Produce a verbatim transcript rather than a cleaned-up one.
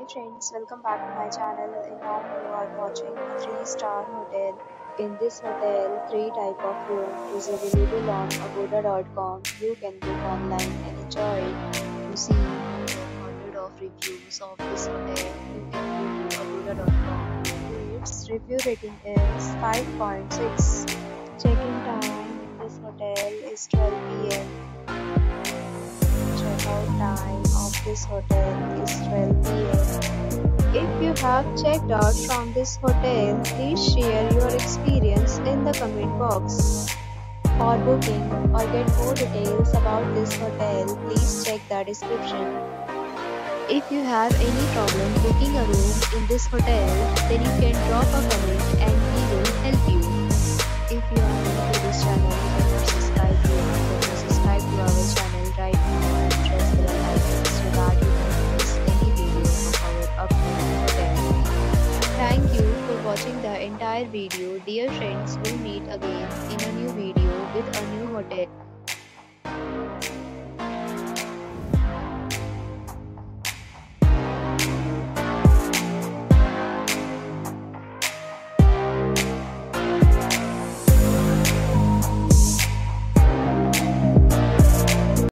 friends, welcome back to my channel and now you are watching a three star hotel. In this hotel, three type of room is available on agoda dot com. You can book online and enjoy it. To see hundred of reviews of this hotel, you can go to agoda dot com. Its review rating is five point six. Check-in time in this hotel is twelve p m Checkout time of this hotel is twelve p m If you have checked out from this hotel, please share your experience in the comment box. For booking or get more details about this hotel, please check the description. If you have any problem booking a room in this hotel, then you can drop a comment and we will help you. If you are new to this channel and not subscribed yet, then subscribe to our channel right now and press the bell icon so that you don't miss any video of our upcoming hotel. Thank you for watching the entire video. Dear friends, we'll meet again in a new video with a new hotel.